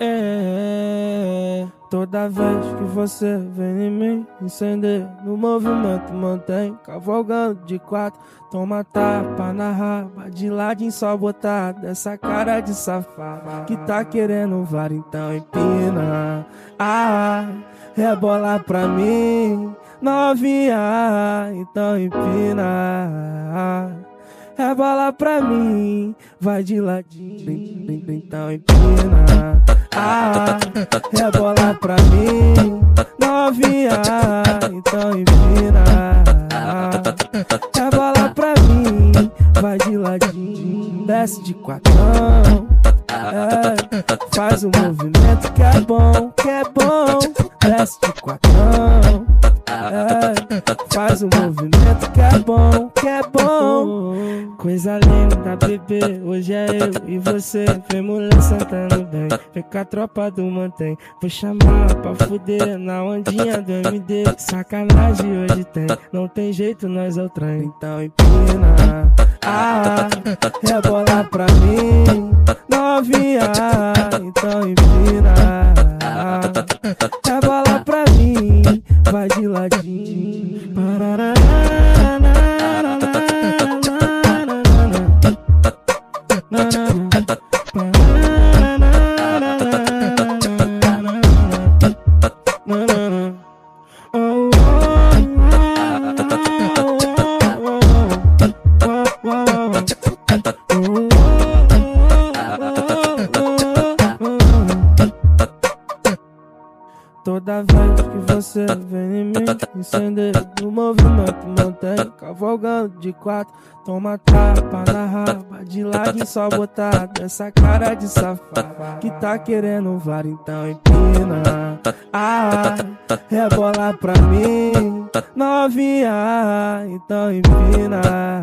Toda vez que você vem em mim, incender no movimento, mantém cavalgando de quatro. Toma tapa na raba, de ladinho só botar dessa cara de safado que tá querendo VAR, então empina. Rebola pra mim, novinha, então empina. Rebola pra mim, vai de ladinho, então empina. Rebola pra mim, novinha, então empina. Rebola pra mim, vai de ladinho, desce de quatrão. Faz o movimento que é bom, desce de quatrão. Faz o movimento que é bom, Coisa linda, bebê, hoje é eu e você. Vem mulher sentando bem, vem com a tropa do mantém. Vou chamar pra fuder na ondinha do MD. Sacanagem hoje tem, não tem jeito, nós é o trem. Então empina, rebola pra mim, novinha, então empina. Rebola pra mim, vai de ladinho. Toda vez que você vem em mim, incender no movimento, mantém cavalgando de quatro. Toma tapa na raba, de ladinho só botar dessa cara de safado que tá querendo VAR, então empina. Rebola pra mim, novinha, então empina.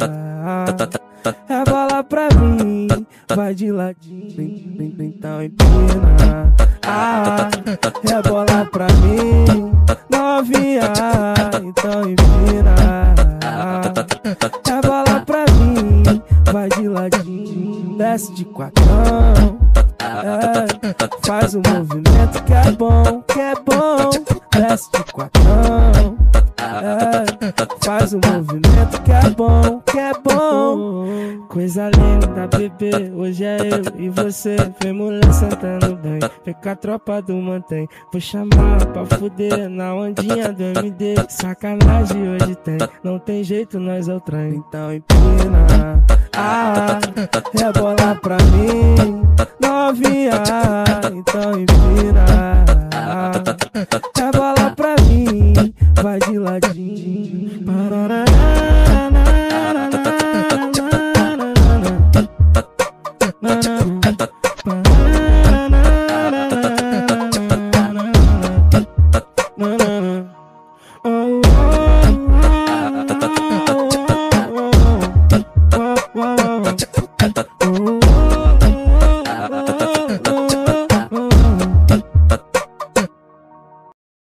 Rebola pra mim, vai de ladinho, então empina. Rebola pra mim, novinha, então empina. Rebola pra mim, vai de ladinho, desce de quatrão. Faz o movimento que é bom, desce de quatrão. Faz o movimento que é bom, Coisa linda, bebê, hoje é eu e você. Vem mulher sentando bem, vem com a tropa do mantém. Vou chamar pra fuder na ondinha do MD. Sacanagem hoje tem, não tem jeito, nós é o trem. Então empina, rebola pra mim, novinha, então empina. Rebola pra mim, vai de ladinho.